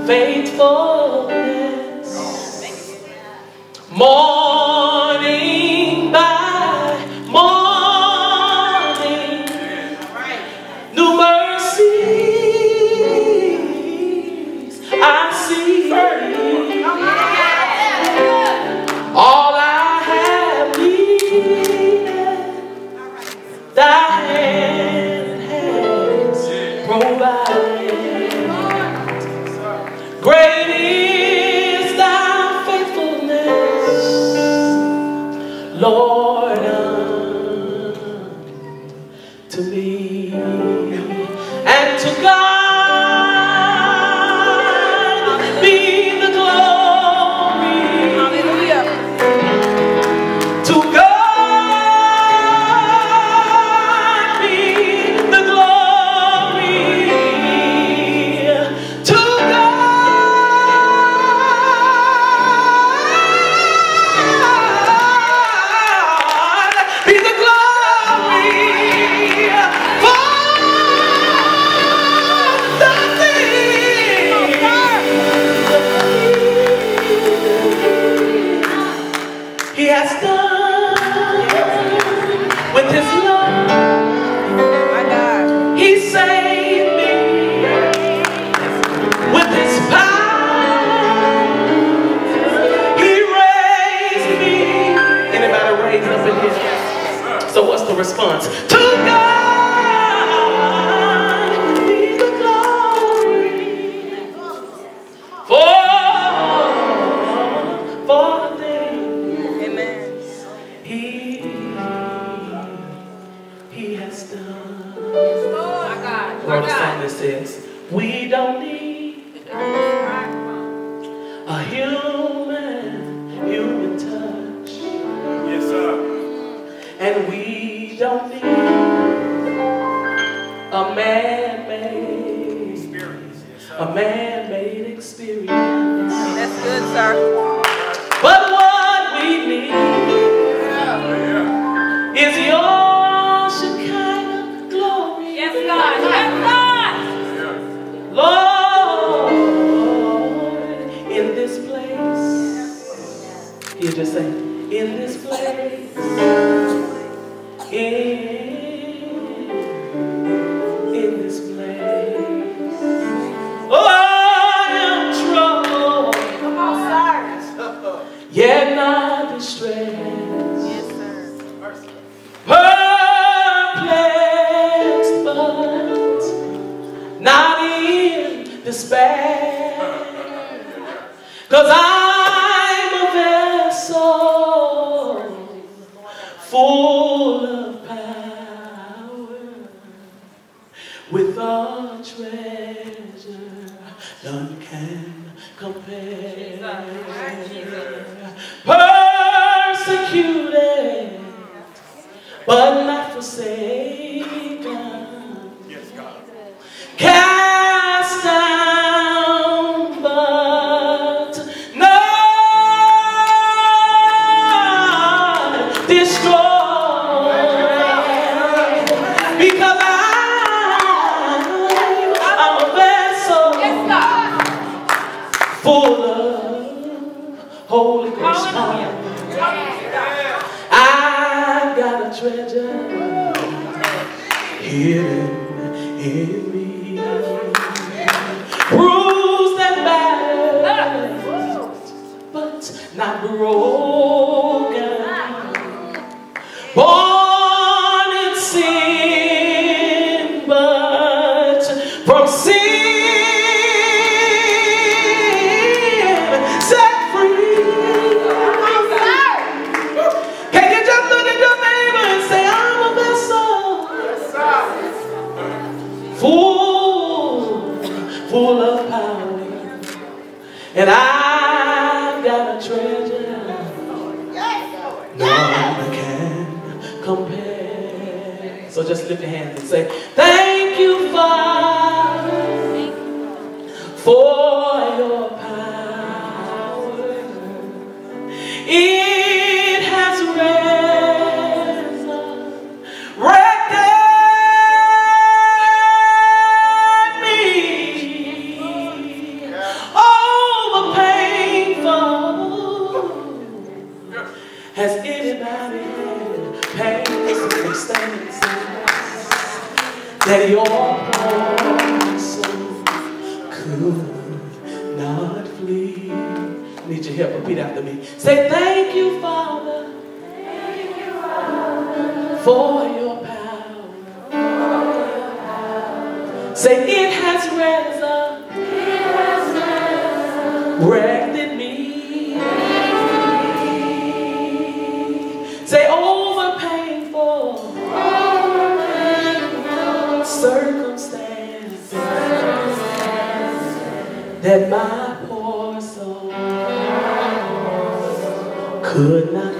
faithfulness. Morning by morning, new mercies I see. All I have needed, thy hand has provided. Great is thy faithfulness, Lord, unto me. And to God be the glory. Hallelujah. To God be the glory. To God be the glory for the things He has done with His love. My God. He saved me with His power. He raised me. Anybody raised up in here? So what's the response? To God be the glory for the things Amen. He has done. My God. Wrote a song that says, we don't need a human touch. Yes, sir. And we don't need a man-made Experience. Yes, sir. a man-made experience. That's good, sir. But what we need is your Shekinah glory. Yes, God. Yes, God. Lord, in this place. You just say, in this place. In this place. Oh, I am troubled, Come on, sir. yet not distressed. Yes, sir. Perplexed, but not in despair. 'Cause I'm a vessel full of power, with a treasure none can compare. Persecuted, but not forsaken. Yes, God. Cast down, but not destroyed. Because I'm a vessel Yes, God. full of Holy Ghost power. I've got a treasure hidden in me, bruised and battered, but not broken. Born in sin, but from sin set free. Can you just look at your neighbor and say, I'm a vessel full of power, and I've got a treasure none can compare. So just lift your hands and say, thank you, Father, for your power. It has resurrected me. Oh, Has anybody had pain, circumstances that your poor soul could not flee? Need your help, repeat after me. Say, thank you, Father, for your power. Say, it has resurrected me. Say, over painful circumstances that my poor soul could not